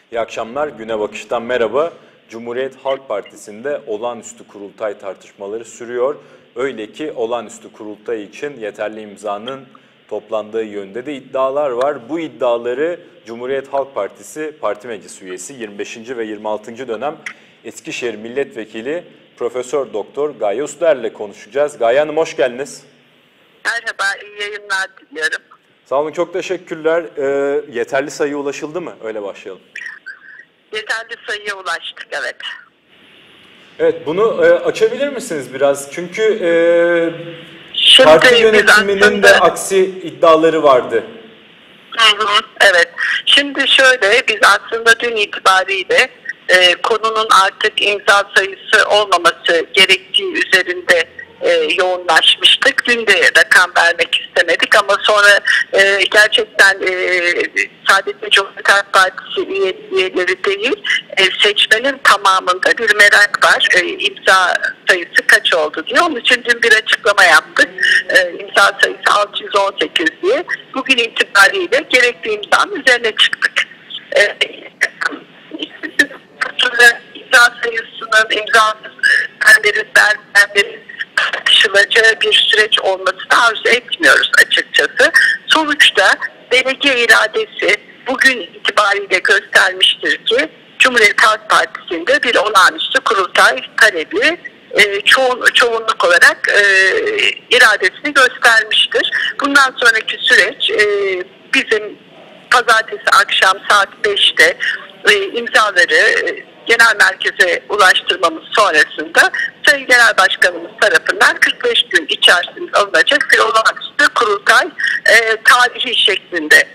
İyi akşamlar, Güne Bakış'tan merhaba. Cumhuriyet Halk Partisi'nde olağanüstü kurultay tartışmaları sürüyor. Öyle ki olağanüstü kurultay için yeterli imzanın toplandığı yönde de iddialar var. Bu iddiaları Cumhuriyet Halk Partisi Parti Meclis Üyesi 25. ve 26. dönem Eskişehir Milletvekili Profesör Doktor Gaye Usluer'le konuşacağız. Gaye Hanım hoş geldiniz. Merhaba, iyi yayınlar diliyorum. Sağ olun, çok teşekkürler. Yeterli sayıya ulaşıldı mı? Öyle başlayalım. Yeterli sayıya ulaştık, evet. Evet, bunu açabilir misiniz biraz? Çünkü parti yönetiminin de aksi iddiaları vardı. Evet, şimdi şöyle, biz aslında dün itibariyle konunun artık imza sayısı olmaması gerektiği üzerinde yoğunlaşmıştık. Dün de rakam vermek istemedik ama sonra gerçekten sadece Cumhuriyet Halk Partisi üyeleri değil, seçmenin tamamında bir merak var. İmza sayısı kaç oldu diye. Onun için dün bir açıklama yaptık. İmza sayısı 618 diye. Bugün itibariyle gerekli imzanın üzerine çıktık. İmza sayısının, imza vermenin tartışılacağı bir süreç olmasını arzu etmiyoruz açıkçası. Sonuçta delege iradesi bugün itibariyle göstermiştir ki Cumhuriyet Halk Partisi'nde bir olağanüstü kurultay talebi çoğunluk olarak iradesini göstermiştir. Bundan sonraki süreç bizim pazartesi akşam saat 5'te imzaları genel merkeze ulaştırmamız sonrasında Sayın Genel Başkanımız tarafından 45 gün içerisinde alınacak bir olağanüstü kurultay tarihi şeklinde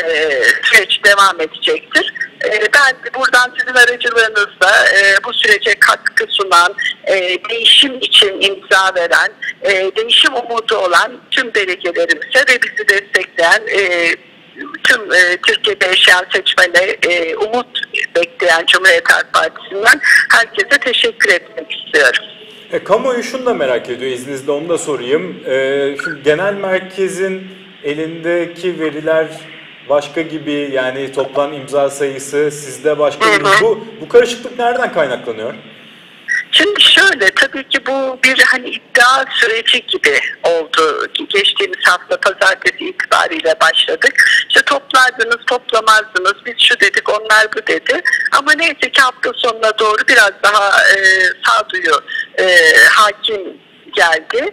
süreç devam edecektir. Ben buradan sizin aracılığınızla bu sürece katkı sunan, değişim için imza veren, değişim umudu olan tüm delegelerimize ve bizi destekleyen tüm Türkiye'de yaşayan seçmene umut bekleyen Cumhuriyet Halk Partisi'nden herkese teşekkür etmek istiyorum. Kamuoyu şunu da merak ediyor, izninizle onu da sorayım. Şimdi genel merkezin elindeki veriler başka gibi, yani toplam imza sayısı sizde başka gibi. Bu karışıklık nereden kaynaklanıyor? Şimdi şöyle, tabii ki bu bir iddia süreci gibi oldu. Geçtiğimiz hafta pazartesi itibariyle başladık. İşte toplardınız, toplamazdınız, biz şu dedik, onlar bu dedi. Ama neyse ki hafta sonuna doğru biraz daha sağduyu hakim geldi.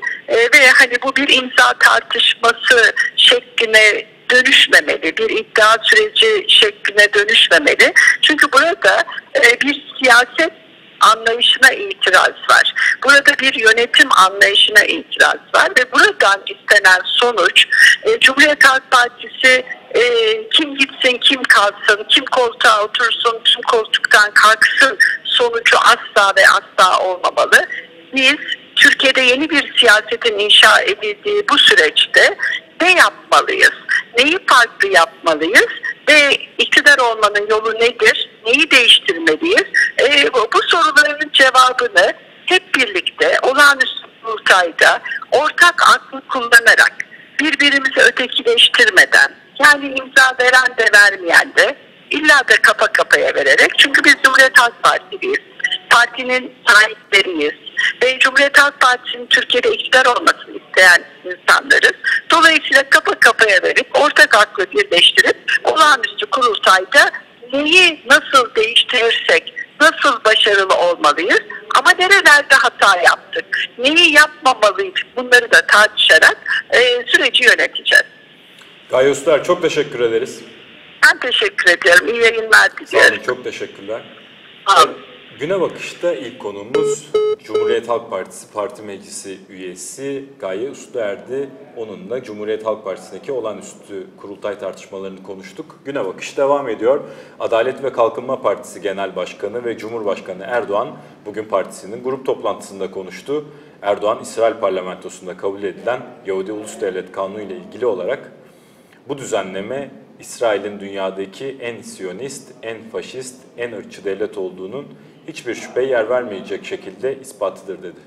Ve bu bir imza tartışması şekline dönüşmemeli, bir iddia süreci şekline dönüşmemeli. Çünkü burada bir siyaset anlayışına itiraz var. Burada bir yönetim anlayışına itiraz var ve buradan istenen sonuç Cumhuriyet Halk Partisi kim gitsin, kim kalsın, kim koltuğa otursun, kim koltuktan kalksın sonucu asla ve asla olmamalı. Biz Türkiye'de yeni bir siyasetin inşa edildiği bu süreçte ne yapmalıyız? Neyi farklı yapmalıyız? Ve iktidar olmanın yolu nedir? Neyi değiştirmeliyiz? Bu soruların cevabını hep birlikte olağanüstü kurultayda ortak aklı kullanarak, birbirimizi ötekileştirmeden, yani imza veren de vermeyen de illa da kafa kafaya vererek, çünkü biz Cumhuriyet Halk Partisi'yiz, partinin sahipleriyiz ve Cumhuriyet Halk Partisi'nin Türkiye'de iktidar olmasını isteyen insanlarız. Dolayısıyla kafa kafaya verip ortak aklı birleştirip olağanüstü kurultayda neyi nasıl değiştirirsek nasıl başarılı olmalıyız ama nerelerde hata yaptık, neyi yapmamalıyız, bunları da tartışarak süreci yöneteceğiz. Gaye Usluer, çok teşekkür ederiz. Ben teşekkür ediyorum. İyi yayınlar diliyorum. Sağ olun, çok teşekkürler. Sağ olun. Güne Bakış'ta ilk konuğumuz Cumhuriyet Halk Partisi Parti Meclisi üyesi Gaye Usluer'di. Onunla Cumhuriyet Halk Partisi'ndeki olağanüstü kurultay tartışmalarını konuştuk. Güne Bakış devam ediyor. Adalet ve Kalkınma Partisi Genel Başkanı ve Cumhurbaşkanı Erdoğan bugün partisinin grup toplantısında konuştu. Erdoğan, İsrail parlamentosunda kabul edilen Yahudi Ulus Devlet Kanunu ile ilgili olarak bu düzenleme İsrail'in dünyadaki en Siyonist, en faşist, en ırkçı devlet olduğunun hiçbir şüpheye yer vermeyecek şekilde ispatıdır dedi.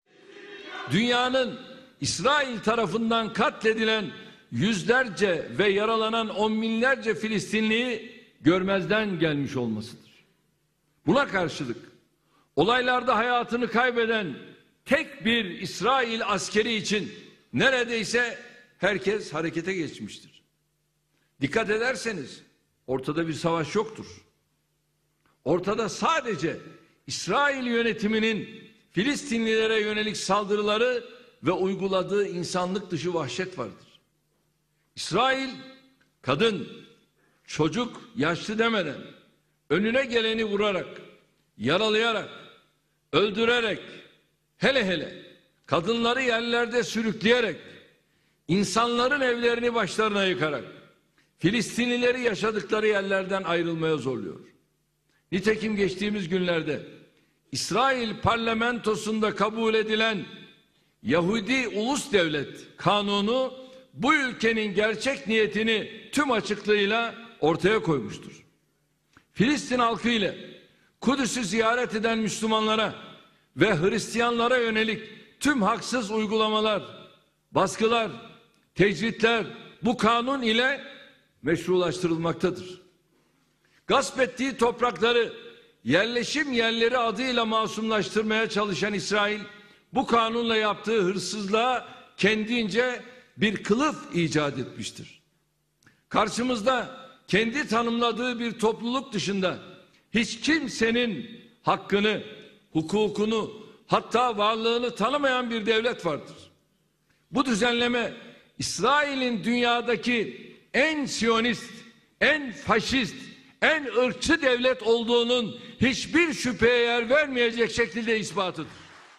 Dünyanın İsrail tarafından katledilen yüzlerce ve yaralanan on binlerce Filistinliyi görmezden gelmiş olmasıdır. Buna karşılık olaylarda hayatını kaybeden tek bir İsrail askeri için neredeyse herkes harekete geçmiştir. Dikkat ederseniz ortada bir savaş yoktur. Ortada sadece İsrail yönetiminin Filistinlilere yönelik saldırıları ve uyguladığı insanlık dışı vahşet vardır. İsrail kadın, çocuk, yaşlı demeden önüne geleni vurarak, yaralayarak, öldürerek, hele hele kadınları yerlerde sürükleyerek, insanların evlerini başlarına yıkarak Filistinlileri yaşadıkları yerlerden ayrılmaya zorluyor. Nitekim geçtiğimiz günlerde İsrail parlamentosunda kabul edilen Yahudi Ulus Devlet Kanunu bu ülkenin gerçek niyetini tüm açıklığıyla ortaya koymuştur. Filistin halkı ile Kudüs'ü ziyaret eden Müslümanlara ve Hristiyanlara yönelik tüm haksız uygulamalar, baskılar, tecritler bu kanun ile meşrulaştırılmaktadır. Gasp ettiği toprakları yerleşim yerleri adıyla masumlaştırmaya çalışan İsrail bu kanunla yaptığı hırsızlığa kendince bir kılıf icat etmiştir. Karşımızda kendi tanımladığı bir topluluk dışında hiç kimsenin hakkını, hukukunu, hatta varlığını tanımayan bir devlet vardır. Bu düzenleme İsrail'in dünyadaki en Siyonist, en faşist, en ırkçı devlet olduğunun hiçbir şüpheye yer vermeyecek şekilde ispatıdır.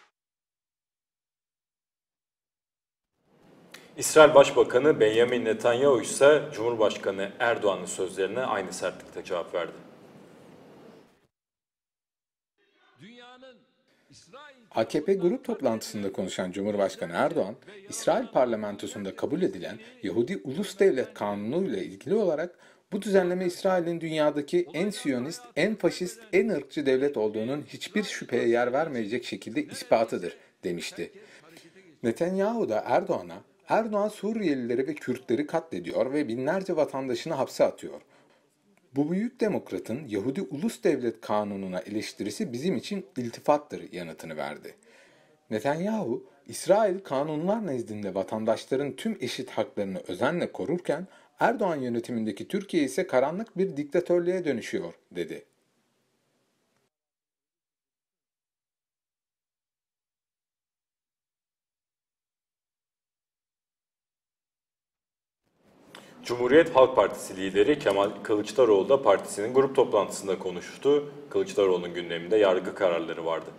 İsrail Başbakanı Benjamin Netanyahu ise Cumhurbaşkanı Erdoğan'ın sözlerine aynı sertlikte cevap verdi. AKP grup toplantısında konuşan Cumhurbaşkanı Erdoğan, İsrail parlamentosunda kabul edilen Yahudi Ulus Devlet Kanunu ile ilgili olarak bu düzenleme İsrail'in dünyadaki en Siyonist, en faşist, en ırkçı devlet olduğunun hiçbir şüpheye yer vermeyecek şekilde ispatıdır demişti. Netanyahu da Erdoğan Suriyelileri ve Kürtleri katlediyor ve binlerce vatandaşını hapse atıyor. Bu büyük demokratın Yahudi Ulus Devlet Kanunu'na eleştirisi bizim için iltifattır yanıtını verdi. Netanyahu, İsrail kanunlar nezdinde vatandaşların tüm eşit haklarını özenle korurken Erdoğan yönetimindeki Türkiye ise karanlık bir diktatörlüğe dönüşüyor dedi. Cumhuriyet Halk Partisi lideri Kemal Kılıçdaroğlu da partisinin grup toplantısında konuştu. Kılıçdaroğlu'nun gündeminde yargı kararları vardı.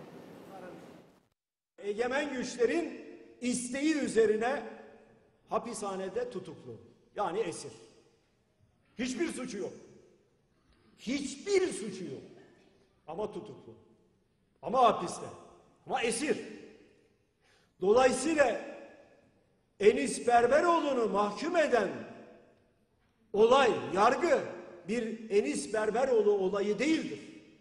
Egemen güçlerin isteği üzerine hapishanede tutuklu. Yani esir. Hiçbir suçu yok. Hiçbir suçu yok. Ama tutuklu. Ama hapiste. Ama esir. Dolayısıyla Enis Berberoğlu'nu mahkum eden olay, yargı bir Enis Berberoğlu olayı değildir.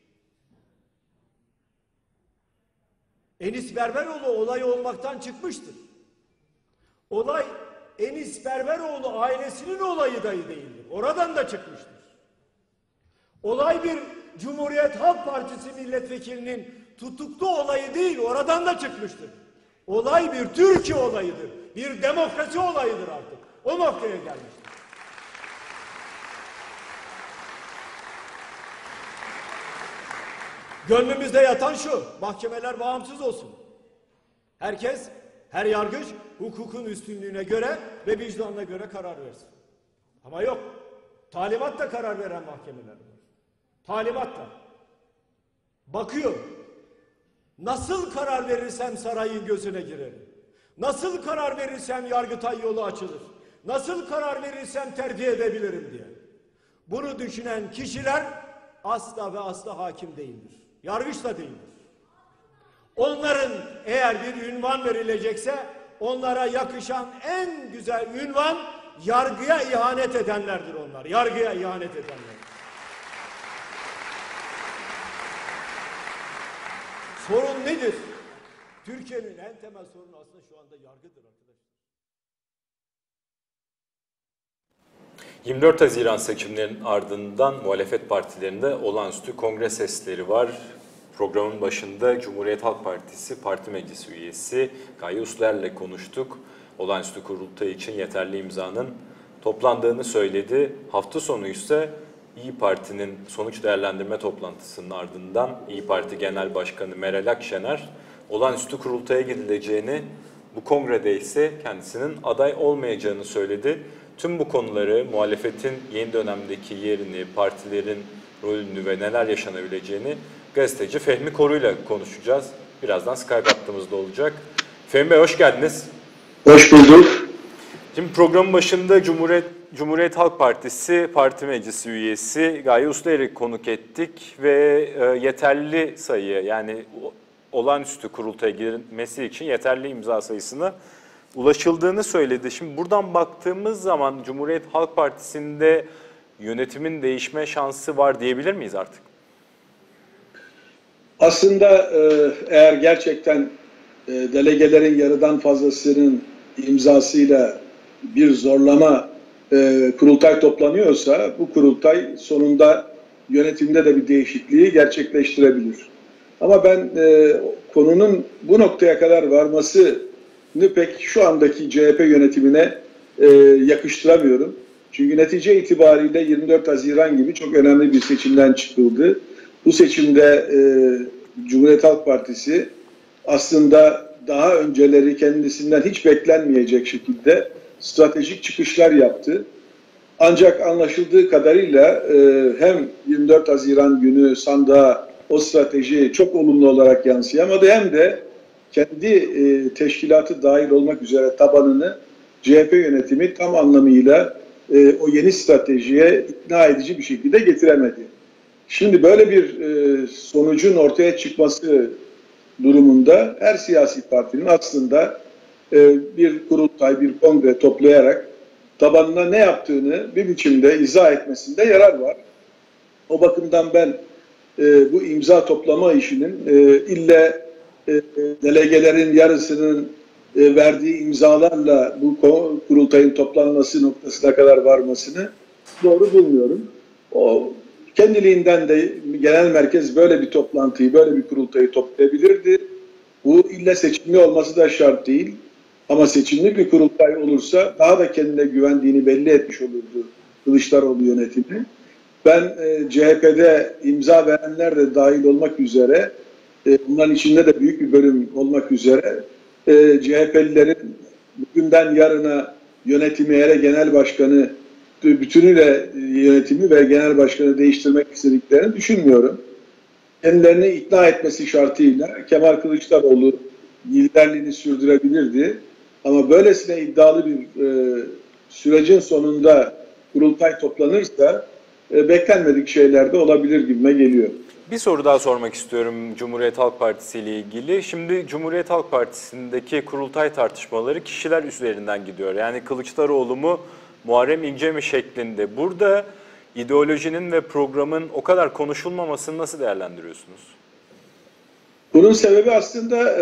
Enis Berberoğlu olayı olmaktan çıkmıştır. Olay Enis Berberoğlu ailesinin olayı dahi değildir. Oradan da çıkmıştır. Olay bir Cumhuriyet Halk Partisi milletvekilinin tutuklu olayı değil, oradan da çıkmıştır. Olay bir Türkiye olayıdır. Bir demokrasi olayıdır artık. O noktaya gelmiştir. Gönlümüzde yatan şu, mahkemeler bağımsız olsun. Herkes, her yargıç hukukun üstünlüğüne göre ve vicdanına göre karar versin. Ama yok, talimatla karar veren mahkemeler var. Talimatla. Bakıyor, nasıl karar verirsem sarayın gözüne girerim. Nasıl karar verirsem Yargıtay yolu açılır. Nasıl karar verirsem terfi edebilirim diye. Bunu düşünen kişiler asla ve asla hakim değildir. Yargıç da değildir. Onların eğer bir ünvan verilecekse onlara yakışan en güzel ünvan yargıya ihanet edenlerdir onlar. Yargıya ihanet edenler. Sorun nedir? Türkiye'nin en temel sorunu aslında şu anda yargıdır arkadaşlar. 24 Haziran seçimlerinin ardından muhalefet partilerinde olağanüstü kongre sesleri var. Programın başında Cumhuriyet Halk Partisi Parti Meclisi üyesi Gaye Usluer'le konuştuk. Olağanüstü kurultay için yeterli imzanın toplandığını söyledi. Hafta sonu ise İYİ Parti'nin sonuç değerlendirme toplantısının ardından İYİ Parti Genel Başkanı Meral Akşener olağanüstü kurultaya gidileceğini, bu kongrede ise kendisinin aday olmayacağını söyledi. Tüm bu konuları, muhalefetin yeni dönemdeki yerini, partilerin rolünü ve neler yaşanabileceğini gazeteci Fehmi Koru'yla konuşacağız. Birazdan Skype hattımızda olacak. Fehmi Bey hoş geldiniz. Hoş bulduk. Şimdi programın başında Cumhuriyet Halk Partisi Parti Meclisi üyesi Gaye Usluer'i konuk ettik ve yeterli sayı, yani olağanüstü kurultaya girilmesi için yeterli imza sayısına ulaşıldığını söyledi. Şimdi buradan baktığımız zaman Cumhuriyet Halk Partisi'nde yönetimin değişme şansı var diyebilir miyiz artık? Aslında eğer gerçekten delegelerin yarıdan fazlasının imzasıyla bir zorlama kurultay toplanıyorsa, bu kurultay sonunda yönetimde de bir değişikliği gerçekleştirebilir. Ama ben konunun bu noktaya kadar varmasını pek şu andaki CHP yönetimine yakıştıramıyorum. Çünkü netice itibariyle 24 Haziran gibi çok önemli bir seçimden çıkıldı. Bu seçimde Cumhuriyet Halk Partisi aslında daha önceleri kendisinden hiç beklenmeyecek şekilde stratejik çıkışlar yaptı. Ancak anlaşıldığı kadarıyla hem 24 Haziran günü sandığa o strateji çok olumlu olarak yansıyamadı, hem de kendi teşkilatı dahil olmak üzere tabanını CHP yönetimi tam anlamıyla o yeni stratejiye ikna edici bir şekilde getiremedi. Şimdi böyle bir sonucun ortaya çıkması durumunda her siyasi partinin aslında bir kurultay, bir kongre toplayarak tabanına ne yaptığını bir biçimde izah etmesinde yarar var. O bakımdan ben bu imza toplama işinin ille delegelerin yarısının verdiği imzalarla bu kurultayın toplanması noktasına kadar varmasını doğru bulmuyorum. O kendiliğinden de genel merkez böyle bir toplantıyı, böyle bir kurultayı toplayabilirdi. Bu ille seçimli olması da şart değil. Ama seçimli bir kurultay olursa daha da kendine güvendiğini belli etmiş olurdu Kılıçdaroğlu yönetimi. Ben CHP'de imza verenler de dahil olmak üzere, bunların içinde de büyük bir bölüm olmak üzere CHP'lilerin bugünden yarına yönetimi, hele genel başkanı bütünüyle yönetimi ve genel başkanı değiştirmek istediklerini düşünmüyorum. Kendilerini ikna etmesi şartıyla Kemal Kılıçdaroğlu liderliğini sürdürebilirdi. Ama böylesine iddialı bir sürecin sonunda kurultay toplanırsa beklenmedik şeyler de olabilir gibime geliyor. Bir soru daha sormak istiyorum Cumhuriyet Halk Partisi ile ilgili. Şimdi Cumhuriyet Halk Partisi'ndeki kurultay tartışmaları kişiler üzerinden gidiyor. Yani Kılıçdaroğlu mu, Muharrem İnce mi şeklinde. Burada ideolojinin ve programın o kadar konuşulmamasını nasıl değerlendiriyorsunuz? Bunun sebebi aslında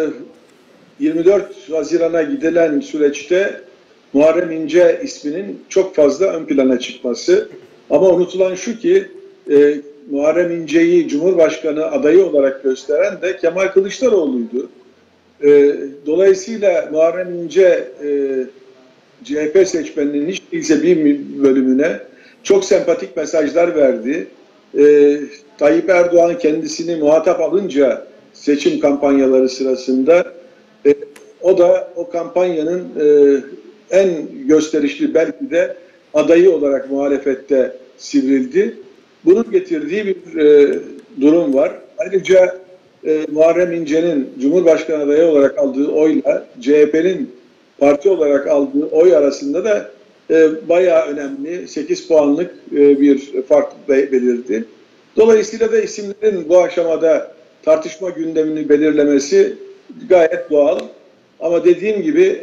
24 Haziran'a gidilen süreçte Muharrem İnce isminin çok fazla ön plana çıkması. Ama unutulan şu ki Muharrem İnce'yi Cumhurbaşkanı adayı olarak gösteren de Kemal Kılıçdaroğlu'ydu. Dolayısıyla Muharrem İnce CHP seçmeninin hiç değilse bir bölümüne çok sempatik mesajlar verdi. Tayyip Erdoğan kendisini muhatap alınca seçim kampanyaları sırasında o da o kampanyanın en gösterişli belki de adayı olarak muhalefette sivrildi. Bunun getirdiği bir durum var. Ayrıca Muharrem İnce'nin Cumhurbaşkanı adayı olarak aldığı oyla CHP'nin parti olarak aldığı oy arasında da bayağı önemli 8 puanlık bir fark belirdi. Dolayısıyla da isimlerin bu aşamada tartışma gündemini belirlemesi gayet doğal. Ama dediğim gibi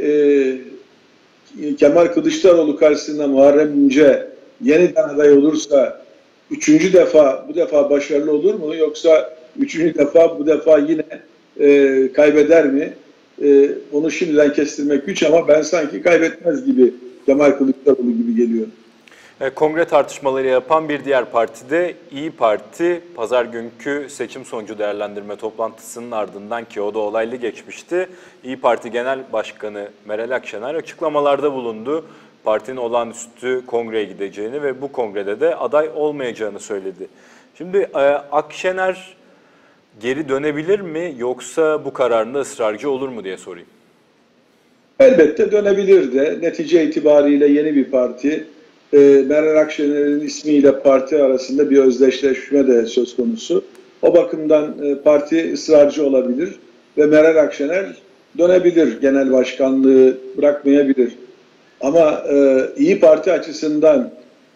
Kemal Kılıçdaroğlu karşısında Muharrem İnce yeniden aday olursa üçüncü defa bu defa başarılı olur mu? Yoksa üçüncü defa bu defa yine kaybeder mi? Onu şimdiden kestirmek güç ama ben sanki kaybetmez gibi Kemal Kılıçdaroğlu gibi geliyor. Kongre tartışmaları yapan bir diğer parti de İyi Parti. Pazar günkü seçim sonucu değerlendirme toplantısının ardından, ki o da olaylı geçmişti, İyi Parti Genel Başkanı Meral Akşener açıklamalarda bulundu. Partinin olağanüstü kongreye gideceğini ve bu kongrede de aday olmayacağını söyledi. Şimdi Akşener geri dönebilir mi, yoksa bu kararında ısrarcı olur mu diye sorayım. Elbette dönebilir de. Netice itibariyle yeni bir parti. Meral Akşener'in ismiyle parti arasında bir özdeşleşme de söz konusu. O bakımdan parti ısrarcı olabilir ve Meral Akşener dönebilir, genel başkanlığı bırakmayabilir. Ama İyi Parti açısından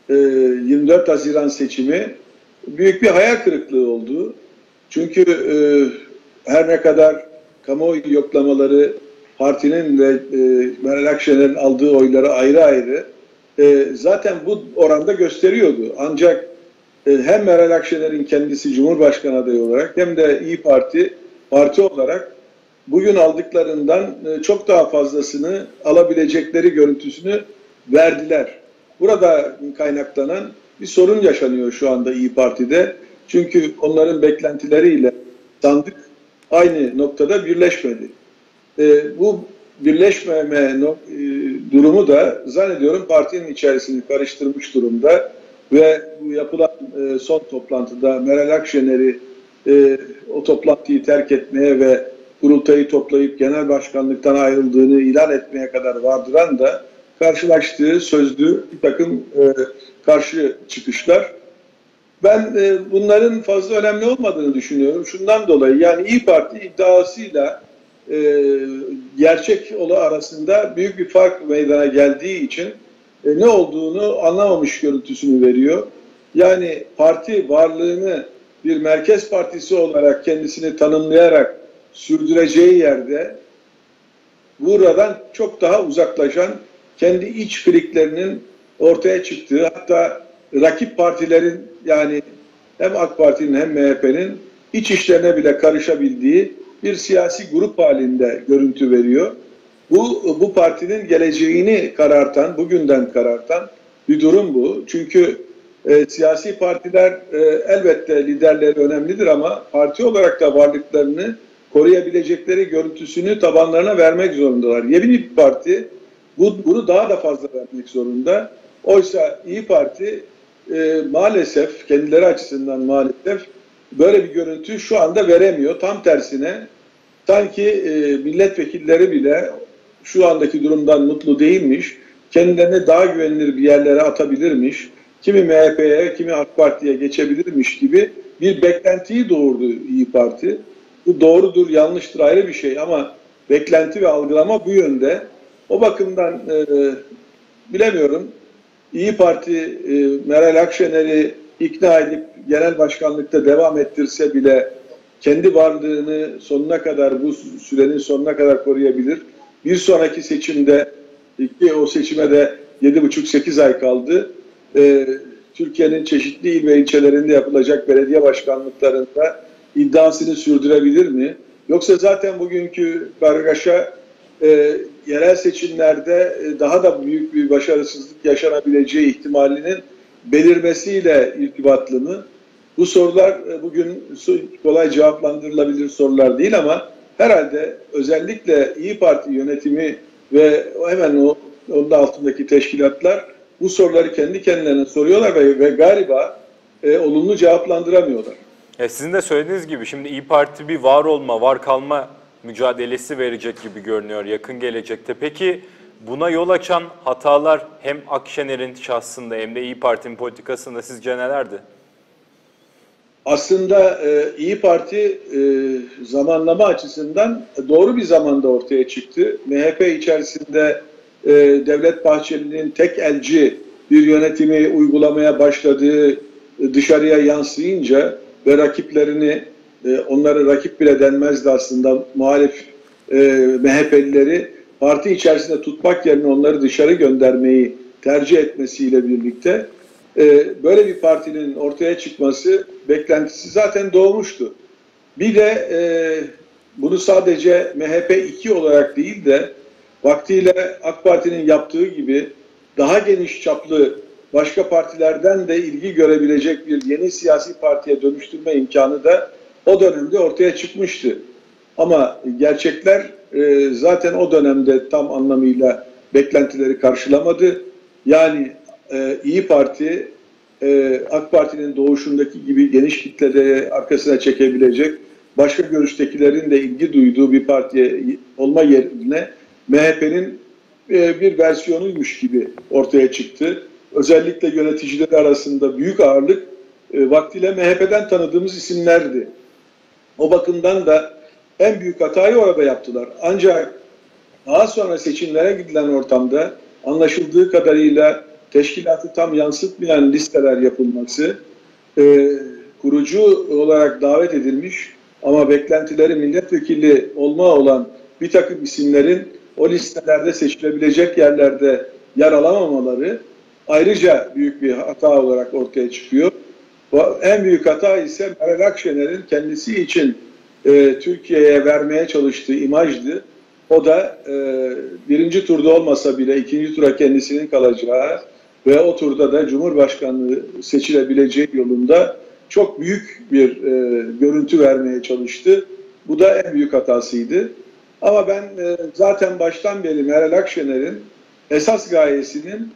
24 Haziran seçimi büyük bir hayal kırıklığı oldu. Çünkü her ne kadar kamuoyu yoklamaları partinin ve Meral Akşener'in aldığı oyları ayrı ayrı zaten bu oranda gösteriyordu. Ancak hem Meral Akşener'in kendisi Cumhurbaşkanı adayı olarak hem de İyi Parti olarak bugün aldıklarından çok daha fazlasını alabilecekleri görüntüsünü verdiler. Burada kaynaklanan bir sorun yaşanıyor şu anda İyi Parti'de. Çünkü onların beklentileriyle sandık aynı noktada birleşmedi. Bu birleşmeme durumu da zannediyorum partinin içerisini karıştırmış durumda ve bu yapılan son toplantıda Meral Akşener'i o toplantıyı terk etmeye ve kurultayı toplayıp genel başkanlıktan ayrıldığını ilan etmeye kadar vardıran da karşılaştığı sözlü bir takım karşı çıkışlar. Ben bunların fazla önemli olmadığını düşünüyorum. Şundan dolayı, yani İyi Parti iddiasıyla gerçek olayı arasında büyük bir fark meydana geldiği için ne olduğunu anlamamış görüntüsünü veriyor. Yani parti varlığını bir merkez partisi olarak kendisini tanımlayarak sürdüreceği yerde buradan çok daha uzaklaşan, kendi iç kliklerinin ortaya çıktığı, hatta rakip partilerin, yani hem AK Parti'nin hem MHP'nin iç işlerine bile karışabildiği bir siyasi grup halinde görüntü veriyor. Bu partinin geleceğini karartan, bugünden karartan bir durum bu. Çünkü siyasi partiler elbette liderleri önemlidir ama parti olarak da varlıklarını koruyabilecekleri görüntüsünü tabanlarına vermek zorundalar. Yeni bir parti bunu daha da fazla vermek zorunda. Oysa İyi Parti maalesef, kendileri açısından maalesef böyle bir görüntü şu anda veremiyor. Tam tersine sanki milletvekilleri bile şu andaki durumdan mutlu değilmiş, kendilerine daha güvenilir bir yerlere atabilirmiş, kimi MHP'ye, kimi AK Parti'ye geçebilirmiş gibi bir beklentiyi doğurdu İyi Parti. Bu doğrudur, yanlıştır ayrı bir şey ama beklenti ve algılama bu yönde. O bakımdan bilemiyorum. İyi Parti Meral Akşener'i ikna edip genel başkanlıkta devam ettirse bile kendi varlığını sonuna kadar, bu sürenin sonuna kadar koruyabilir. Bir sonraki seçimde, ki o seçime de 7,5-8 ay kaldı. Türkiye'nin çeşitli il ve ilçelerinde yapılacak belediye başkanlıklarında iddiasını sürdürebilir mi? Yoksa zaten bugünkü kargaşa yerel seçimlerde daha da büyük bir başarısızlık yaşanabileceği ihtimalinin belirmesiyle irtibatlı mı? Bu sorular bugün kolay cevaplandırılabilir sorular değil ama herhalde özellikle İyi Parti yönetimi ve hemen onun altındaki teşkilatlar bu soruları kendi kendilerine soruyorlar ve galiba olumlu cevaplandıramıyorlar. Sizin de söylediğiniz gibi şimdi İyi Parti bir var olma, var kalma mücadelesi verecek gibi görünüyor yakın gelecekte. Peki buna yol açan hatalar hem Akşener'in şahsında hem de İyi Parti'nin politikasında sizce nelerdi? Aslında İyi Parti zamanlama açısından doğru bir zamanda ortaya çıktı. MHP içerisinde Devlet Bahçeli'nin tek elci bir yönetimi uygulamaya başladığı dışarıya yansıyınca ve rakiplerini, onları rakip bile denmezdi aslında, muhalif MHP'lileri parti içerisinde tutmak yerine onları dışarı göndermeyi tercih etmesiyle birlikte böyle bir partinin ortaya çıkması beklentisi zaten doğmuştu. Bir de bunu sadece MHP 2 olarak değil de vaktiyle AK Parti'nin yaptığı gibi daha geniş çaplı başka partilerden de ilgi görebilecek bir yeni siyasi partiye dönüştürme imkanı da o dönemde ortaya çıkmıştı. Ama gerçekler zaten o dönemde tam anlamıyla beklentileri karşılamadı. Yani İyi Parti AK Parti'nin doğuşundaki gibi geniş kitleleri arkasına çekebilecek, başka görüştekilerin de ilgi duyduğu bir partiye olma yerine MHP'nin bir versiyonuymuş gibi ortaya çıktı. Özellikle yöneticileri arasında büyük ağırlık vaktiyle MHP'den tanıdığımız isimlerdi. O bakımdan da en büyük hatayı orada yaptılar. Ancak daha sonra seçimlere gidilen ortamda anlaşıldığı kadarıyla teşkilatı tam yansıtmayan listeler yapılması, kurucu olarak davet edilmiş ama beklentileri milletvekili olma olan bir takım isimlerin o listelerde seçilebilecek yerlerde yer alamamaları ayrıca büyük bir hata olarak ortaya çıkıyor. En büyük hata ise Meral Akşener'in kendisi için Türkiye'ye vermeye çalıştığı imajdı. O da birinci turda olmasa bile ikinci tura kendisinin kalacağı ve o turda da Cumhurbaşkanlığı seçilebileceği yolunda çok büyük bir görüntü vermeye çalıştı. Bu da en büyük hatasıydı. Ama ben zaten baştan beri Meral Akşener'in esas gayesinin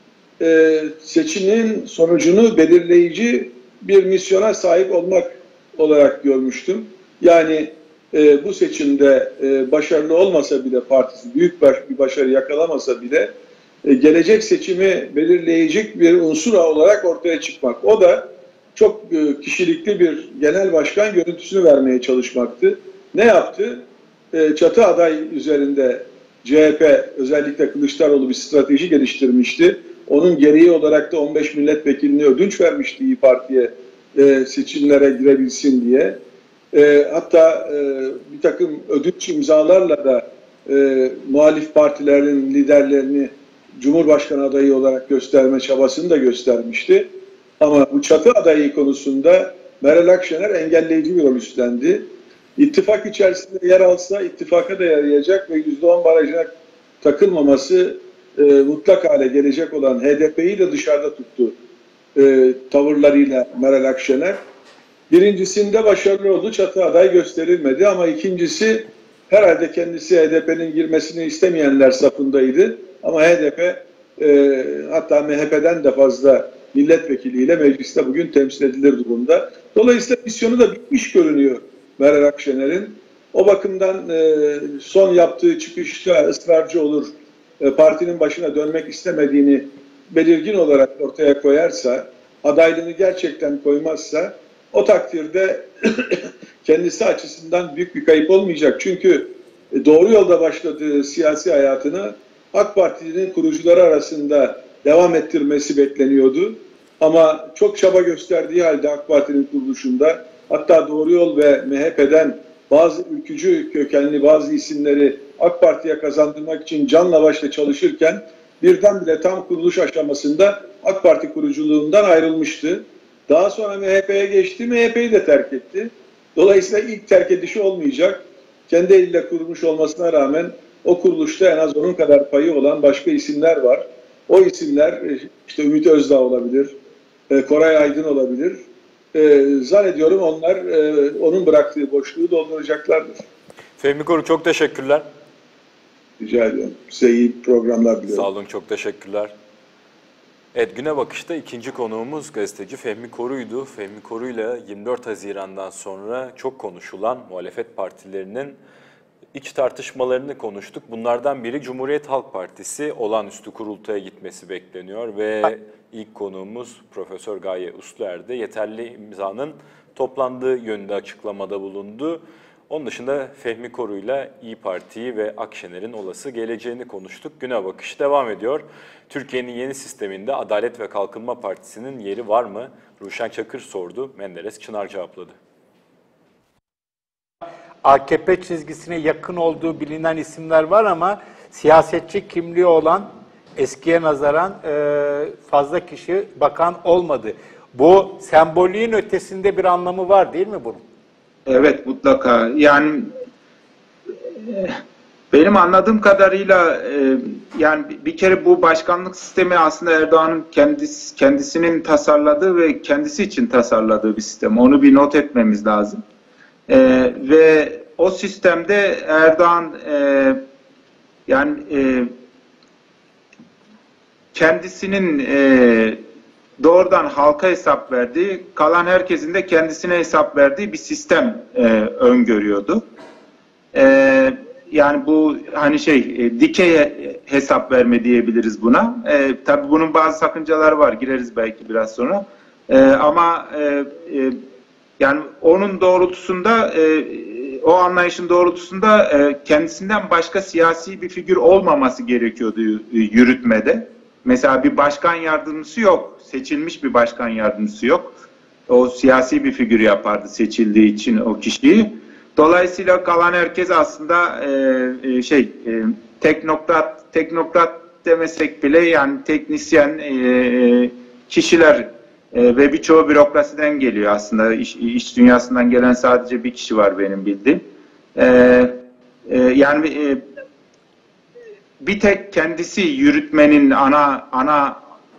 seçimin sonucunu belirleyici bir misyona sahip olmak olarak görmüştüm. Yani bu seçimde başarılı olmasa bile partisi büyük bir başarı yakalamasa bile gelecek seçimi belirleyecek bir unsur olarak ortaya çıkmak. O da çok kişilikli bir genel başkan görüntüsünü vermeye çalışmaktı. Ne yaptı? Çatı aday üzerinde CHP özellikle Kılıçdaroğlu bir strateji geliştirmişti. Onun gereği olarak da 15 milletvekilini ödünç vermişti İYİ Parti'ye seçimlere girebilsin diye. Hatta bir takım ödünç imzalarla da muhalif partilerin liderlerini Cumhurbaşkanı adayı olarak gösterme çabasını da göstermişti. Ama bu çatı adayı konusunda Meral Akşener engelleyici bir rol üstlendi. İttifak içerisinde yer alsa ittifaka da yarayacak ve %10 barajına takılmaması mutlak hale gelecek olan HDP'yi de dışarıda tuttu tavırlarıyla Meral Akşener. Birincisinde başarılı oldu, çatı aday gösterilmedi ama ikincisi herhalde kendisi HDP'nin girmesini istemeyenler safındaydı. Ama HDP hatta MHP'den de fazla milletvekiliyle mecliste bugün temsil edilir durumda. Dolayısıyla misyonu da bitmiş görünüyor Meral Akşener'in. O bakımdan son yaptığı çıkışta ısrarcı olur, partinin başına dönmek istemediğini belirgin olarak ortaya koyarsa, adaylığını gerçekten koymazsa o takdirde kendisi açısından büyük bir kayıp olmayacak. Çünkü doğru yolda başladığı siyasi hayatını AK Parti'nin kurucuları arasında devam ettirmesi bekleniyordu. Ama çok çaba gösterdiği halde AK Parti'nin kuruluşunda, hatta Doğru Yol ve MHP'den bazı ülkücü kökenli bazı isimleri AK Parti'ye kazandırmak için canla başla çalışırken birdenbire tam kuruluş aşamasında AK Parti kuruculuğundan ayrılmıştı. Daha sonra MHP'ye geçti, MHP'yi de terk etti. Dolayısıyla ilk terk edişi olmayacak. Kendi eliyle kurulmuş olmasına rağmen o kuruluşta en az onun kadar payı olan başka isimler var. O isimler işte Ümit Özdağ olabilir, Koray Aydın olabilir. Zannediyorum onlar onun bıraktığı boşluğu dolduracaklardır. Fehmi Koru, çok teşekkürler. Rica ediyorum. Size iyi programlar diliyorum. Sağ olun, çok teşekkürler. Evet, Güne Bakış'ta ikinci konuğumuz gazeteci Fehmi Koru'ydu. Fehmi Koru'yla 24 Haziran'dan sonra çok konuşulan muhalefet partilerinin iç tartışmalarını konuştuk. Bunlardan biri Cumhuriyet Halk Partisi olağanüstü kurultaya gitmesi bekleniyor ve ilk konuğumuz Profesör Gaye Usluer'de yeterli imzanın toplandığı yönünde açıklamada bulundu. Onun dışında Fehmi Koru'yla İYİ Parti'yi ve Akşener'in olası geleceğini konuştuk. Güne Bakış devam ediyor. Türkiye'nin yeni sisteminde Adalet ve Kalkınma Partisi'nin yeri var mı? Ruşen Çakır sordu, Menderes Çınar cevapladı. AKP çizgisine yakın olduğu bilinen isimler var ama siyasetçi kimliği olan eskiye nazaran fazla kişi bakan olmadı. Bu sembolliğin ötesinde bir anlamı var değil mi bunun? Evet, mutlaka. Yani Benim anladığım kadarıyla yani bir kere bu başkanlık sistemi aslında Erdoğan'ın kendisinin tasarladığı ve kendisi için tasarladığı bir sistem. Onu bir not etmemiz lazım. Ve o sistemde Erdoğan yani kendisinin doğrudan halka hesap verdiği, kalan herkesin de kendisine hesap verdiği bir sistem öngörüyordu. Yani bu hani dikey hesap verme diyebiliriz buna. Tabii bunun bazı sakıncaları var. Gireriz belki biraz sonra. Ama yani onun doğrultusunda o anlayışın doğrultusunda kendisinden başka siyasi bir figür olmaması gerekiyordu yürütmede. Mesela bir başkan yardımcısı yok. Seçilmiş bir başkan yardımcısı yok. O siyasi bir figür yapardı seçildiği için o kişiyi. Dolayısıyla kalan herkes aslında teknokrat demesek bile yani teknisyen kişiler ve birçoğu bürokrasiden geliyor aslında. İş dünyasından gelen sadece bir kişi var benim bildiğim. Yani bir tek kendisi yürütmenin ana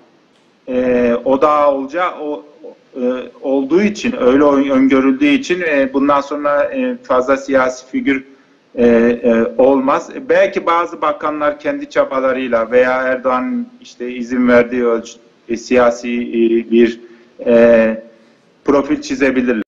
odağı olacağı olduğu için, öyle öngörüldüğü için bundan sonra fazla siyasi figür olmaz. Belki bazı bakanlar kendi çabalarıyla veya Erdoğan'ın izin verdiği ölçüde siyasi bir profil çizebilirler.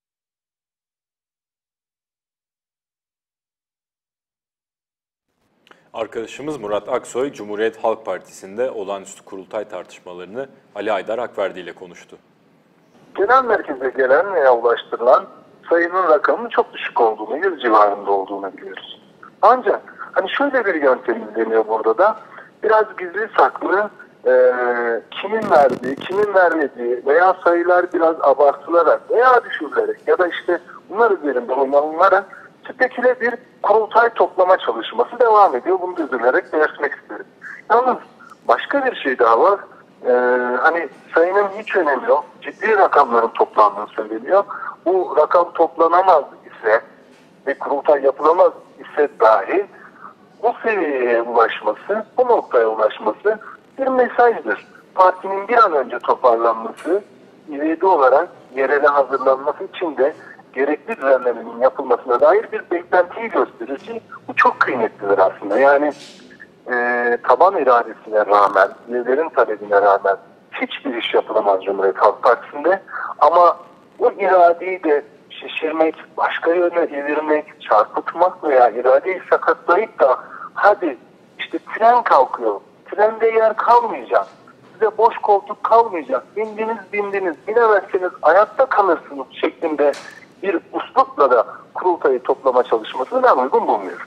Arkadaşımız Murat Aksoy, Cumhuriyet Halk Partisi'nde olağanüstü kurultay tartışmalarını Ali Aydar Akverdi ile konuştu. Genel merkeze gelen veya ulaştırılan sayının rakamının çok düşük olduğunu, 100 civarında olduğunu biliyoruz. Ancak hani şöyle bir yöntem izleniyor burada da, biraz gizli saklı, kimin verdiği, kimin vermediği veya sayılar biraz abartılarak veya düşürülerek ya da bunlar üzerinde oynanılarak speküle bir kurultay toplama çalışması devam ediyor. Bunu da üzülerek belirtmek isterim. Yalnız başka bir şey daha var. Hani sayının hiç önemi yok. Ciddi rakamların toplandığı söyleniyor. Bu rakam toplanamaz ise ve kurultay yapılamaz ise dahi bu seviyeye ulaşması, bu noktaya ulaşması bir mesajdır. Partinin bir an önce toparlanması, ivedi olarak yerele hazırlanması için de gerekli düzenlemenin yapılmasına dair bir beklentiyi gösterir ki bu çok kıymetlidir aslında. Yani taban iradesine rağmen, üyelerin talebine rağmen hiçbir iş yapılamaz Cumhuriyet Halk Partisi'nde. Ama bu iradeyi de şişirmek, başka yöne evirmek, çarpıtmak veya iradeyi sakatlayıp da hadi tren kalkıyor, trende yer kalmayacak, size boş koltuk kalmayacak, bindiniz, binemezseniz ayakta kalırsınız şeklinde bir uslupla da kurultayı toplama çalışmasını ben uygun bulmuyorum.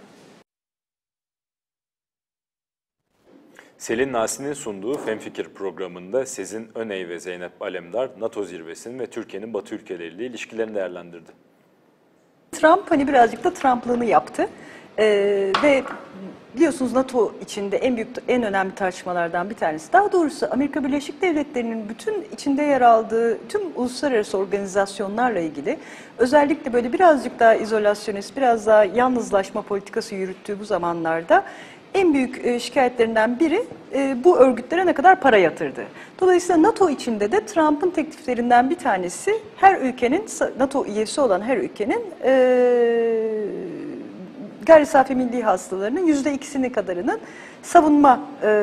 Selin Nasi'nin sunduğu Femfikir programında Sezin Öney ve Zeynep Alemdar, NATO zirvesinin ve Türkiye'nin Batı ülkeleriyle ilişkilerini değerlendirdi. Trump birazcık da Trumplığını yaptı ve biliyorsunuz NATO içinde en önemli tartışmalardan bir tanesi. Daha doğrusu Amerika Birleşik Devletleri'nin bütün içinde yer aldığı tüm uluslararası organizasyonlarla ilgili özellikle böyle birazcık daha izolasyonist, biraz daha yalnızlaşma politikası yürüttüğü bu zamanlarda en büyük şikayetlerinden biri bu örgütlere ne kadar para yatırdı. Dolayısıyla NATO içinde de Trump'ın tekliflerinden bir tanesi her ülkenin, NATO üyesi olan her ülkenin gayri safi milli hasılalarının %2'sini kadarının savunma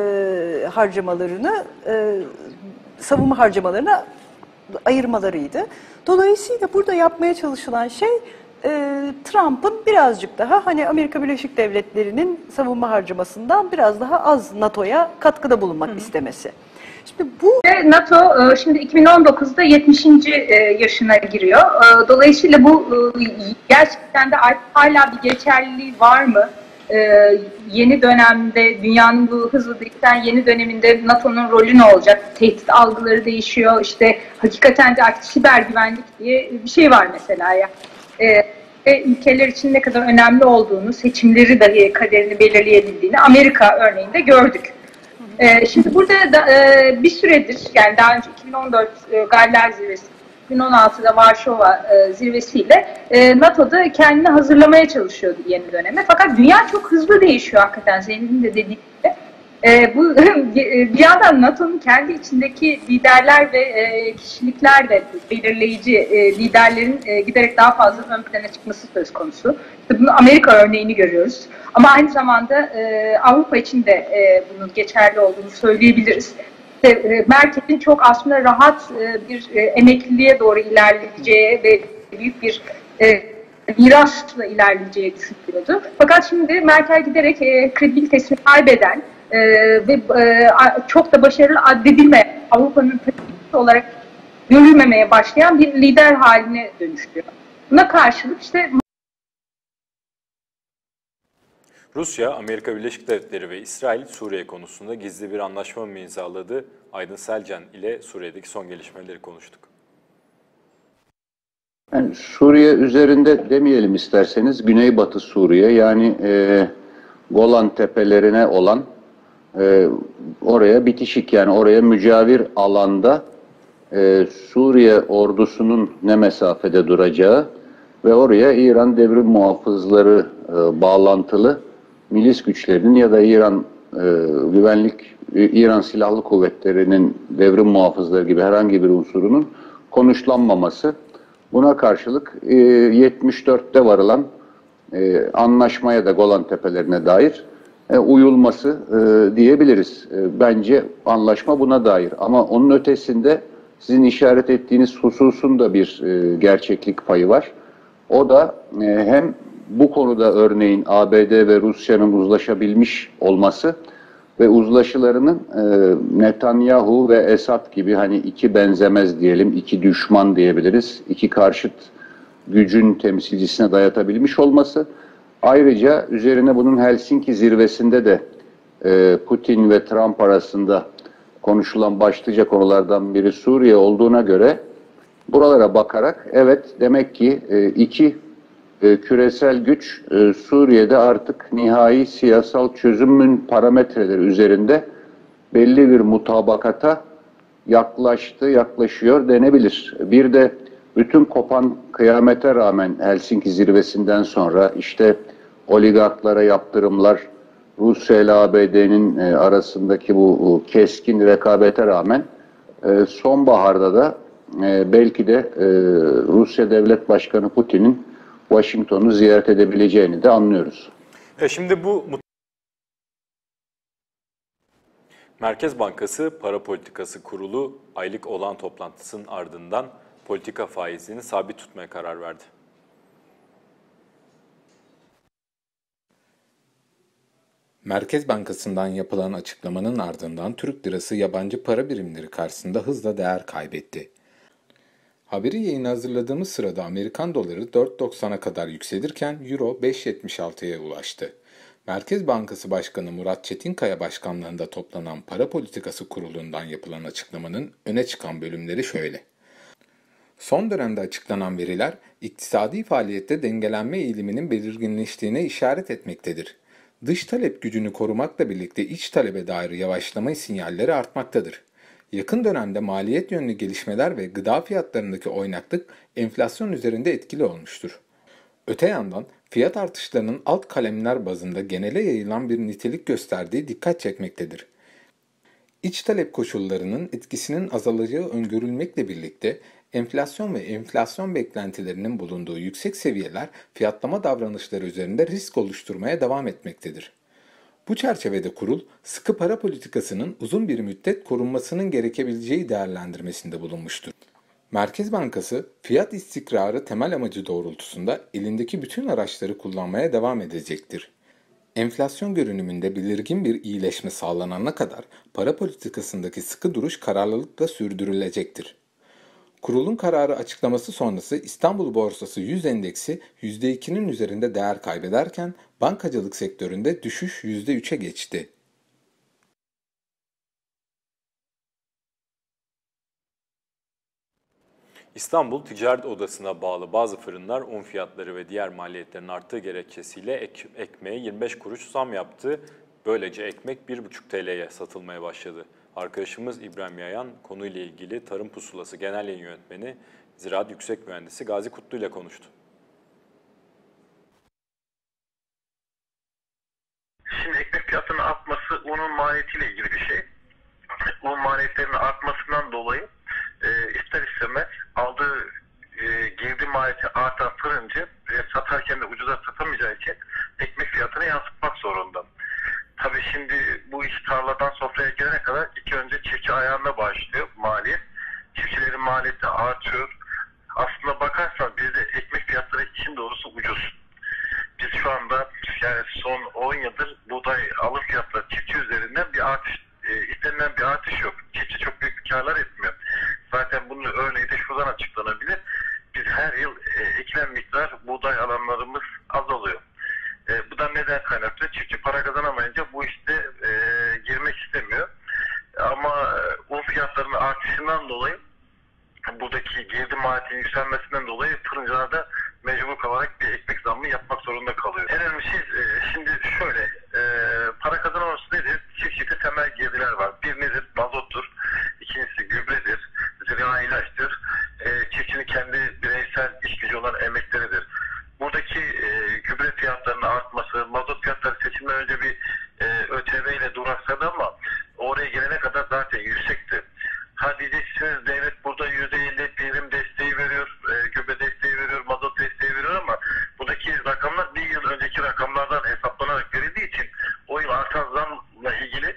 harcamalarına ayırmalarıydı. Dolayısıyla burada yapmaya çalışılan şey Trump'ın birazcık daha Amerika Birleşik Devletleri'nin savunma harcamasından biraz daha az NATO'ya katkıda bulunmak istemesi. Şimdi bu NATO şimdi 2019'da 70. yaşına giriyor. Dolayısıyla bu gerçekten de hala bir geçerliliği var mı? Yeni dönemde, dünyanın bu hızlı değişen yeni döneminde NATO'nun rolü ne olacak? Tehdit algıları değişiyor. Hakikaten de artık siber güvenlik diye bir şey var mesela ya. Ülkeler için ne kadar önemli olduğunu, seçimleri dahi kaderini belirleyebildiğini Amerika örneğinde gördük. Şimdi burada da bir süredir, yani daha önce 2014 Galler Zirvesi 2016'da Varşova zirvesiyle NATO'da kendini hazırlamaya çalışıyordu yeni döneme. Fakat dünya çok hızlı değişiyor hakikaten, Zeynep'in de dediği gibi. Bu bir yandan NATO'nun kendi içindeki liderler ve kişilikler de belirleyici, liderlerin giderek daha fazla ön plana çıkması söz konusu. İşte bunun Amerika örneğini görüyoruz. Ama aynı zamanda Avrupa için de bunun geçerli olduğunu söyleyebiliriz. Merkel'in çok aslında rahat bir emekliliğe doğru ilerleyeceği ve büyük bir mirasla ilerleyeceği düşünülüyordu. Fakat şimdi Merkel giderek kredibilitesini kaybeden ve çok da başarılı addedilmeyen, Avrupa'nın pratik olarak görülmemeye başlayan bir lider haline dönüşüyor. Buna karşılık işte Rusya, Amerika Birleşik Devletleri ve İsrail Suriye konusunda gizli bir anlaşma mı imzaladı? Aydın Selcan ile Suriye'deki son gelişmeleri konuştuk. Yani Suriye üzerinde demeyelim isterseniz, Güneybatı Suriye, yani Golan Tepelerine olan oraya bitişik, yani oraya mücavir alanda Suriye ordusunun ne mesafede duracağı ve oraya İran devrim muhafızları bağlantılı milis güçlerinin ya da İran Silahlı Kuvvetleri'nin devrim muhafızları gibi herhangi bir unsurunun konuşlanmaması. Buna karşılık 74'te varılan anlaşmaya da Golan Tepelerine dair uyulması diyebiliriz. Bence anlaşma buna dair. Ama onun ötesinde sizin işaret ettiğiniz hususun da bir gerçeklik payı var. O da hem bu konuda örneğin ABD ve Rusya'nın uzlaşabilmiş olması ve uzlaşılarının Netanyahu ve Esad gibi, hani iki benzemez diyelim, iki düşman diyebiliriz, iki karşıt gücün temsilcisine dayatabilmiş olması. Ayrıca üzerine bunun Helsinki zirvesinde de Putin ve Trump arasında konuşulan başlıca konulardan biri Suriye olduğuna göre buralara bakarak evet, demek ki iki küresel güç Suriye'de artık nihai siyasal çözümün parametreleri üzerinde belli bir mutabakata yaklaşıyor denebilir. Bir de bütün kopan kıyamete rağmen Helsinki zirvesinden sonra işte oligarklara yaptırımlar, Rusya ile ABD'nin arasındaki bu keskin rekabete rağmen sonbaharda da belki de Rusya Devlet Başkanı Putin'in Washington'u ziyaret edebileceğini de anlıyoruz. Şimdi bu Merkez Bankası Para Politikası Kurulu aylık olağan toplantısının ardından politika faizini sabit tutmaya karar verdi. Merkez Bankası'ndan yapılan açıklamanın ardından Türk lirası yabancı para birimleri karşısında hızla değer kaybetti. Haberi yayını hazırladığımız sırada Amerikan doları 4.90'a kadar yükselirken Euro 5.76'ya ulaştı. Merkez Bankası Başkanı Murat Çetinkaya başkanlığında toplanan Para Politikası Kurulu'ndan yapılan açıklamanın öne çıkan bölümleri şöyle. Son dönemde açıklanan veriler, iktisadi faaliyette dengelenme eğiliminin belirginleştiğine işaret etmektedir. Dış talep gücünü korumakla birlikte iç talebe dair yavaşlama sinyalleri artmaktadır. Yakın dönemde maliyet yönlü gelişmeler ve gıda fiyatlarındaki oynaklık enflasyon üzerinde etkili olmuştur. Öte yandan fiyat artışlarının alt kalemler bazında genele yayılan bir nitelik gösterdiği dikkat çekmektedir. İç talep koşullarının etkisinin azalacağı öngörülmekle birlikte enflasyon ve enflasyon beklentilerinin bulunduğu yüksek seviyeler fiyatlama davranışları üzerinde risk oluşturmaya devam etmektedir. Bu çerçevede kurul, sıkı para politikasının uzun bir müddet korunmasının gerekebileceği değerlendirmesinde bulunmuştur. Merkez Bankası, fiyat istikrarı temel amacı doğrultusunda elindeki bütün araçları kullanmaya devam edecektir. Enflasyon görünümünde belirgin bir iyileşme sağlanana kadar para politikasındaki sıkı duruş kararlılıkla sürdürülecektir. Kurulun kararı açıklaması sonrası İstanbul Borsası 100 endeksi %2'nin üzerinde değer kaybederken bankacılık sektöründe düşüş %3'e geçti. İstanbul Ticaret Odası'na bağlı bazı fırınlar un fiyatları ve diğer maliyetlerin arttığı gerekçesiyle ekmeğe 25 kuruş zam yaptı. Böylece ekmek 1,5 TL'ye satılmaya başladı. Arkadaşımız İbrahim Yayan konuyla ilgili Tarım Pusulası Genel Yayın Yönetmeni Ziraat Yüksek Mühendisi Gazi Kutlu ile konuştu. Şimdi ekmek fiyatının artması unun maliyetiyle ilgili bir şey. Un maliyetlerinin artmasından dolayı ister istemez aldığı girdi maliyeti artan fırıncı satarken de ucuza satamayacağı için ekmek fiyatını yansıtmak zorunda. Tabii şimdi bu iş tarladan sofraya gelene kadar ilk önce çiftçi ayağında başlıyor maliyet. Çiftçilerin maliyeti artıyor. Aslında bakarsan bizde ekmek fiyatları için doğrusu ucuz. Biz şu anda yani son 10 yıldır buğday alım fiyatları çiftçi üzerinden bir artış, istenilen bir artış yok. Çiftçi çok büyük karlar etmiyor. Zaten bunun örneği de şuradan açıklanabilir. Biz her yıl ekilen miktar buğday alanlarımız azalıyor. Bu da neden kaynaklı? Çiftçi para kazanamayınca bu işte girmek istemiyor. Ama un fiyatlarının artışından dolayı buradaki girdi maliyetinin yükselmesinden dolayı fırıncılar da mecbur kalarak bir ekmek zammı yapmak zorunda kalıyor. En önemli şey şimdi şöyle, para kazanması nedir? Çiftçide temel girdiler var. Bir nedir? Mazottur. İkincisi gübredir. Zirai ilaçtır. Çiftçinin kendi bireysel iş gücü olan emekleridir. Buradaki gübre fiyatlarının artması, mazot fiyatları seçimden önce bir ÖTV ile duraksadı ama oraya gelene kadar zaten yüksekti. Ha diyeceksiniz devlet burada %50 prim desteği veriyor, gübre desteği veriyor, mazot desteği veriyor ama buradaki rakamlar bir yıl önceki rakamlardan hesaplanarak verildiği için o yıl artan zamla ilgili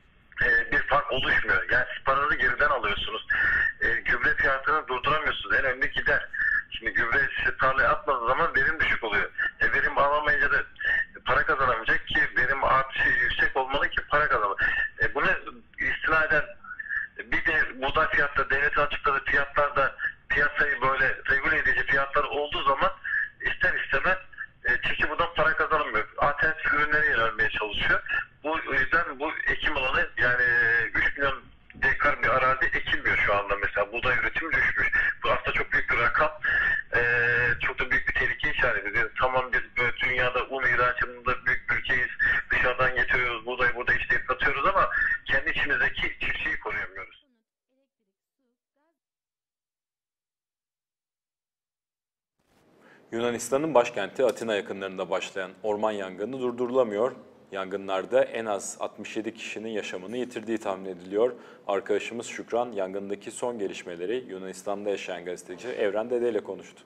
bir fark oluşmuyor. Yani siz paranızı geriden alıyorsunuz. Gübre fiyatını durduramıyorsunuz. En önde gider. Şimdi gübre tarlaya atmadığı zaman verim düşük oluyor. Verim alamayınca da para kazanamayacak ki verim artışı yüksek olmalı ki para kazanır. Bunu istinaden bir de buğday fiyatları devletin açıkladığı fiyatlarda piyasayı böyle regüle edici fiyatlar olduğu zaman ister istemez çiftçi buradan para kazanamıyor. Alternatif ürünlere yönelmeye çalışıyor. Bu yüzden bu ekim alanı yani 3 milyon dekar bir arazi ekilmiyor şu anda mesela. Buğday üretimi düşmüş. Bu aslında çok büyük bir rakam. Çok da büyük bir tehlike işaret ediyor. Tamam biz böyle dünyada un ihracatında büyük bir ülkeyiz. Dışarıdan getiriyoruz. Buğdayı burada işleyip satıyoruz ama kendi içimizdeki çiftçiyi koruyamıyoruz. Yunanistan'ın başkenti Atina yakınlarında başlayan orman yangını durdurulamıyor. Yangınlarda en az 67 kişinin yaşamını yitirdiği tahmin ediliyor. Arkadaşımız Şükran yangındaki son gelişmeleri Yunanistan'da yaşayan gazeteci Evren Dede ile konuştu.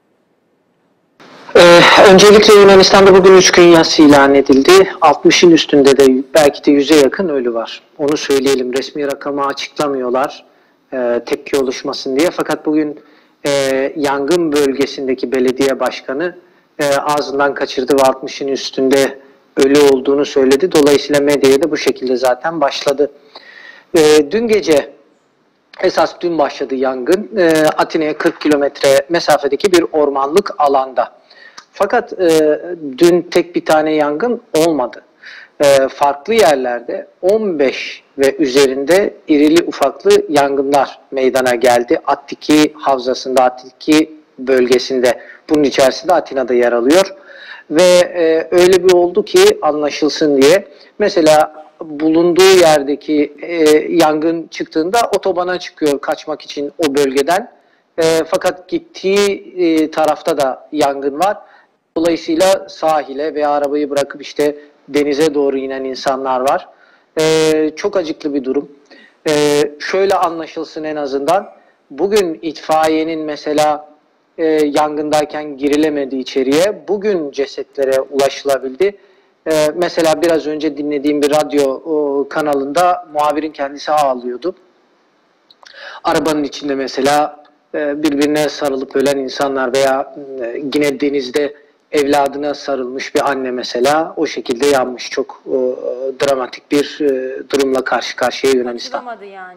Öncelikle Yunanistan'da bugün 3 gün yas ilan edildi. 60'ın üstünde de belki de 100'e yakın ölü var. Onu söyleyelim. Resmi rakamı açıklamıyorlar tepki oluşmasın diye. Fakat bugün yangın bölgesindeki belediye başkanı ağzından kaçırdı ve 60'ın üstünde ölü olduğunu söyledi. Dolayısıyla medyaya da bu şekilde zaten başladı. Dün gece, esas dün başladı yangın. Atina'ya 40 kilometre mesafedeki bir ormanlık alanda. Fakat dün tek bir tane yangın olmadı. Farklı yerlerde 15 ve üzerinde irili ufaklı yangınlar meydana geldi. Attiki Havzası'nda, Attiki bölgesinde. Bunun içerisinde Atina'da yer alıyor. Ve öyle bir oldu ki anlaşılsın diye. Mesela bulunduğu yerdeki yangın çıktığında otobana çıkıyor kaçmak için o bölgeden. Fakat gittiği tarafta da yangın var. Dolayısıyla sahile veya arabayı bırakıp işte denize doğru inen insanlar var. Çok acıklı bir durum. Şöyle anlaşılsın en azından. Bugün itfaiyenin mesela yangındayken girilemedi içeriye. Bugün cesetlere ulaşılabildi. Mesela biraz önce dinlediğim bir radyo kanalında muhabirin kendisi ağlıyordu. Arabanın içinde mesela birbirine sarılıp ölen insanlar veya yine denizde evladına sarılmış bir anne mesela o şekilde yanmış. Çok dramatik bir durumla karşı karşıya Yunanistan.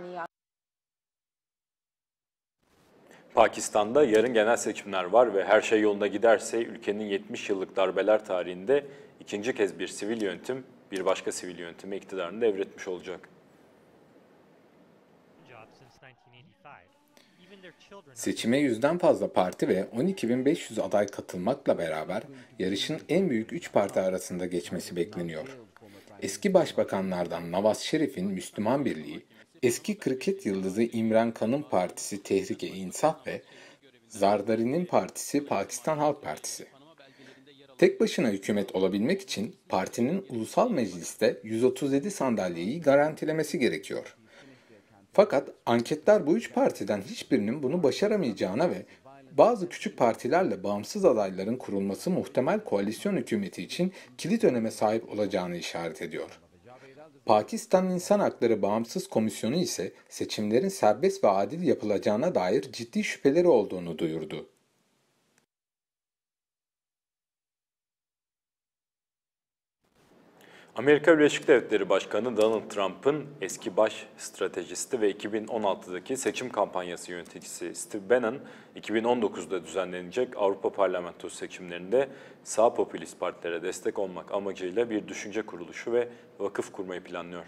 Pakistan'da yarın genel seçimler var ve her şey yolunda giderse ülkenin 70 yıllık darbeler tarihinde ikinci kez bir sivil yönetim, bir başka sivil yönetime iktidarını devretmiş olacak. Seçime 100'den fazla parti ve 12.500 aday katılmakla beraber yarışın en büyük 3 parti arasında geçmesi bekleniyor. eski başbakanlardan Nawaz Şerif'in Müslüman Birliği, eski kriket yıldızı İmran Khan'ın partisi Tehrik-i İnsaf ve Zardari'nin partisi Pakistan Halk Partisi. Tek başına hükümet olabilmek için partinin ulusal mecliste 137 sandalyeyi garantilemesi gerekiyor. Fakat anketler bu üç partiden hiçbirinin bunu başaramayacağına ve bazı küçük partilerle bağımsız adayların kurulması muhtemel koalisyon hükümeti için kilit öneme sahip olacağını işaret ediyor. Pakistan İnsan Hakları Bağımsız Komisyonu ise seçimlerin serbest ve adil yapılacağına dair ciddi şüpheleri olduğunu duyurdu. Amerika Birleşik Devletleri Başkanı Donald Trump'ın eski baş stratejisti ve 2016'daki seçim kampanyası yöneticisi Steve Bannon, 2019'da düzenlenecek Avrupa Parlamentosu seçimlerinde sağ popülist partilere destek olmak amacıyla bir düşünce kuruluşu ve vakıf kurmayı planlıyor.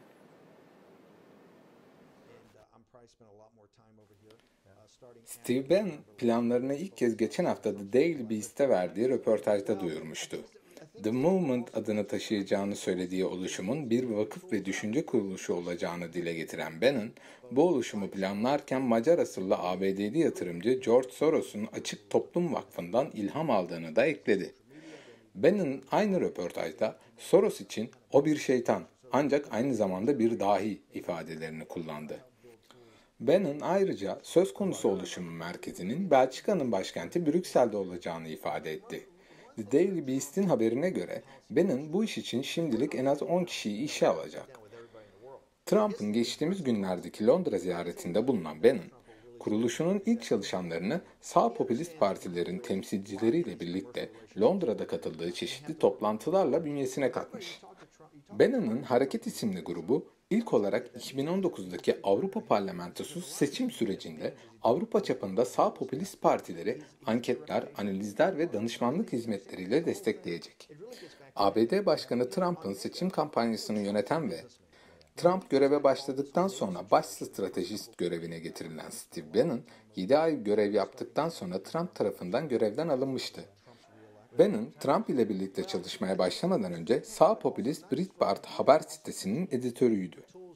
Steve Bannon planlarını ilk kez geçen hafta The Daily Beast'e verdiği röportajda duyurmuştu. The Movement adını taşıyacağını söylediği oluşumun bir vakıf ve düşünce kuruluşu olacağını dile getiren Bannon, bu oluşumu planlarken Macar asıllı ABD'li yatırımcı George Soros'un Açık Toplum Vakfı'ndan ilham aldığını da ekledi. Bannon aynı röportajda Soros için o bir şeytan ancak aynı zamanda bir dahi ifadelerini kullandı. Bannon ayrıca söz konusu oluşumun merkezinin Belçika'nın başkenti Brüksel'de olacağını ifade etti. The Daily Beast'in haberine göre Bannon bu iş için şimdilik en az 10 kişiyi işe alacak. Trump'ın geçtiğimiz günlerdeki Londra ziyaretinde bulunan Bannon, kuruluşunun ilk çalışanlarını sağ popülist partilerin temsilcileriyle birlikte Londra'da katıldığı çeşitli toplantılarla bünyesine katmış. Bannon'ın Hareket isimli grubu ilk olarak 2019'daki Avrupa Parlamentosu seçim sürecinde Avrupa çapında sağ popülist partileri anketler, analizler ve danışmanlık hizmetleriyle destekleyecek. ABD Başkanı Trump'ın seçim kampanyasını yöneten ve Trump göreve başladıktan sonra baş stratejist görevine getirilen Steve Bannon, 7 ay görev yaptıktan sonra Trump tarafından görevden alınmıştı. Bannon, Trump ile birlikte çalışmaya başlamadan önce sağ popülist Breitbart haber sitesinin editörüydü.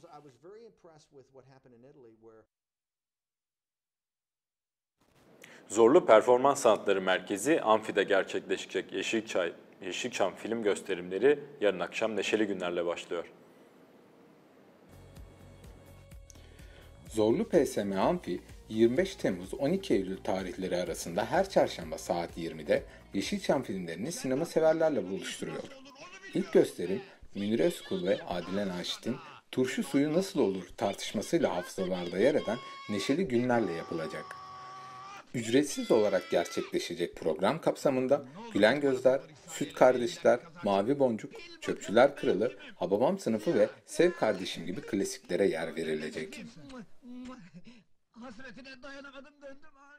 Zorlu Performans Sanatları Merkezi Amfi'de gerçekleşecek Yeşilçam film gösterimleri yarın akşam neşeli günlerle başlıyor. Zorlu PSM Amfi, 25 Temmuz-12 Eylül tarihleri arasında her çarşamba saat 20'de Yeşilçam filmlerini sinema severlerle buluşturuyor. İlk gösterim Münir Özkul ve Adile Naşit'in turşu suyu nasıl olur tartışmasıyla hafızalarda yer eden neşeli günlerle yapılacak. Ücretsiz olarak gerçekleşecek program kapsamında Gülen Gözler, Süt Kardeşler, Mavi Boncuk, Çöpçüler Kralı, Hababam Sınıfı ve Sev Kardeşim gibi klasiklere yer verilecek. Hasretine dayanamadım döndüm abi.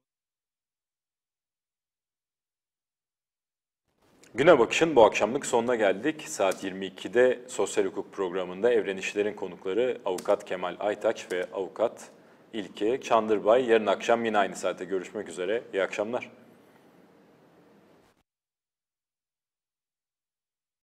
Güne Bakış'ın bu akşamlık sonuna geldik. Saat 22'de Sosyal Hukuk programında Evren İşler'in konukları Avukat Kemal Aytaç ve Avukat İlke Çandırбay. Yarın akşam yine aynı saatte görüşmek üzere. İyi akşamlar.